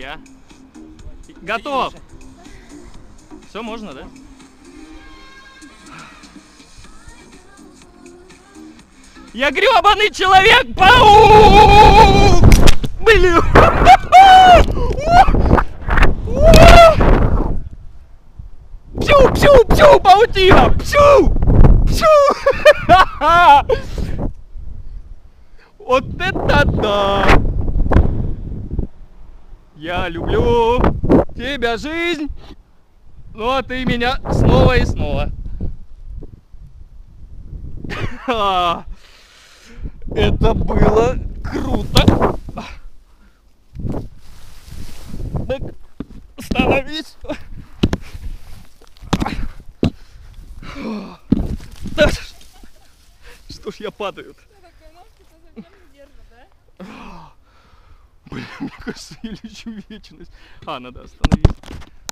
Я готов. Все можно, да? Я гребаный человек-паук! Блин! Пшу-пшу-пшу, паутина! Пшу! Пшу! Вот это да! Я люблю тебя, жизнь, ну а ты меня снова и снова. Это было круто. Так, становись. Да, что ж я падаю? Блин, мне кажется, я лечу вечность. А, надо остановиться.